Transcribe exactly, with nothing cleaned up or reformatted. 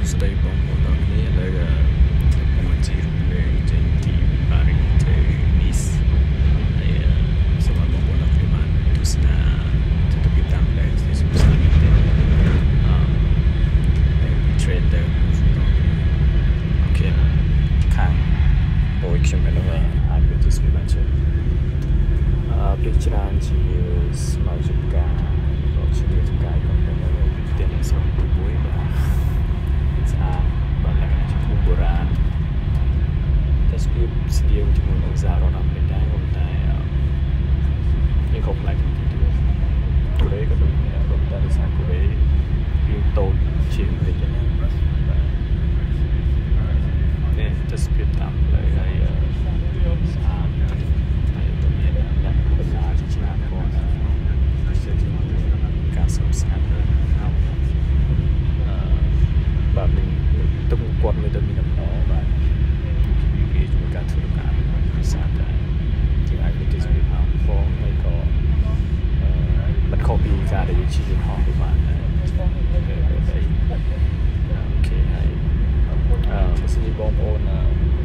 ស្ដីបងប្អូនទាំងគ្នាឥឡូវខ្ញុំមកជីរំលែកចេញពីប៉ារីសទៅនីសហើយសូមឲ្យបងប្អូនទាំងគ្នាបានទស្សនាទស្សនវិជ្ជាតាមផ្លូវស្ទើរស្អាតមែនទែនអឺ train ទៅអូខេខាងបងខ្ញុំឥឡូវអាចទៅទស្សនាបានចូលអឺពីច្រើនជាស្មៅជការរកជាជការក្នុងប្រទេសនេះសូមមួយបាទស្អាតបាទលក្ខណៈជាភូមិបុរាណតែស្ពាបស្ទៀងជាមួយនឹងសាររដ្ឋអាមេរិកដែរប៉ុន្តែវាក៏ប្លែកពីទីទៀតកូរ៉េក៏ដូចរត់តែសារកូរ៉េវាតូចជាងវិញណានេះតែស្ពាបតាមផ្លូវហើយស្អាតហើយក៏មានដាក់បណ្ដាជាច្រើនផងការសំស្ងាត់ហើយអឺបាទនឹងទឹកគាត់មានតែមានដំណរបាទវាជួយការធ្វើការភាសាដែរជាអាចទៅស្ពាបផងផងហើយក៏អឺមិនខុសពីការដែលជាយន្តហោះទៅបានដែរអូខេហើយអឺបើសិនជាបងប្អូន